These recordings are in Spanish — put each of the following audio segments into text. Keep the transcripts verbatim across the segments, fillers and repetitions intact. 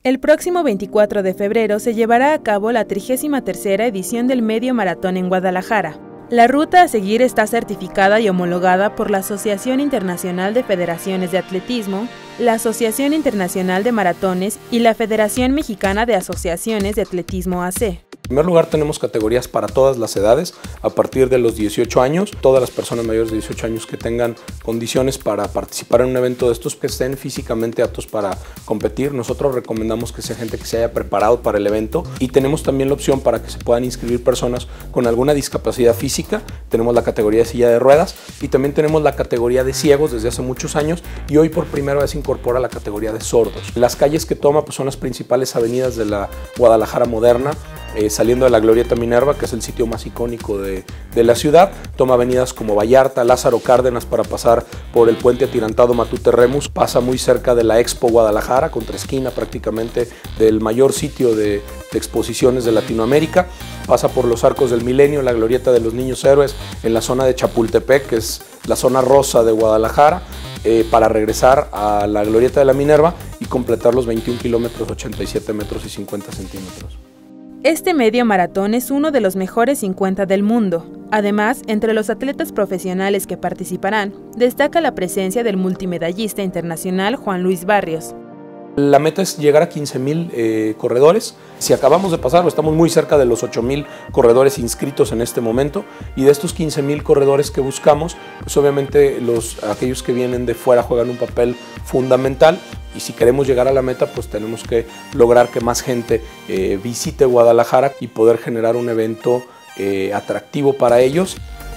El próximo veinticuatro de febrero se llevará a cabo la trigésima tercera edición del Medio Maratón en Guadalajara. La ruta a seguir está certificada y homologada por la Asociación Internacional de Federaciones de Atletismo, la Asociación Internacional de Maratones y la Federación Mexicana de Asociaciones de Atletismo A C. En primer lugar, tenemos categorías para todas las edades, a partir de los dieciocho años. Todas las personas mayores de dieciocho años que tengan condiciones para participar en un evento de estos, que estén físicamente aptos para competir. Nosotros recomendamos que sea gente que se haya preparado para el evento, y tenemos también la opción para que se puedan inscribir personas con alguna discapacidad física. Tenemos la categoría de silla de ruedas y también tenemos la categoría de ciegos desde hace muchos años, y hoy por primera vez incorpora la categoría de sordos. Las calles que toma pues, son las principales avenidas de la Guadalajara moderna. Eh, saliendo de la Glorieta Minerva, que es el sitio más icónico de, de la ciudad, toma avenidas como Vallarta, Lázaro Cárdenas para pasar por el puente atirantado Matute Remus, pasa muy cerca de la Expo Guadalajara, contraesquina prácticamente del mayor sitio de, de exposiciones de Latinoamérica, pasa por los Arcos del Milenio, la Glorieta de los Niños Héroes, en la zona de Chapultepec, que es la zona rosa de Guadalajara, eh, para regresar a la Glorieta de la Minerva y completar los veintiún kilómetros, ochenta y siete metros y cincuenta centímetros. Este medio maratón es uno de los mejores cincuenta del mundo. Además, entre los atletas profesionales que participarán, destaca la presencia del multimedallista internacional Juan Luis Barrios. La meta es llegar a quince mil eh, corredores. Si acabamos de pasarlo, estamos muy cerca de los ocho mil corredores inscritos en este momento, y de estos quince mil corredores que buscamos, pues obviamente los, aquellos que vienen de fuera juegan un papel fundamental, y si queremos llegar a la meta, pues tenemos que lograr que más gente eh, visite Guadalajara y poder generar un evento eh, atractivo para ellos.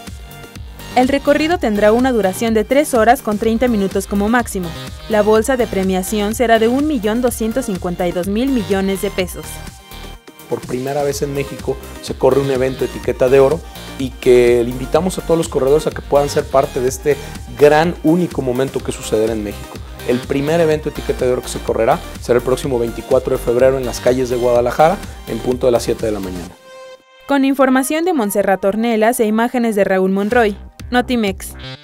El recorrido tendrá una duración de tres horas con treinta minutos como máximo. La bolsa de premiación será de un millón doscientos cincuenta y dos mil millones de pesos. Por primera vez en México se corre un evento etiqueta de oro, y que le invitamos a todos los corredores a que puedan ser parte de este gran, único momento que sucederá en México. El primer evento etiqueta de oro que se correrá será el próximo veinticuatro de febrero en las calles de Guadalajara, en punto de las siete de la mañana. Con información de Montserrat Ornelas e imágenes de Raúl Monroy, Notimex.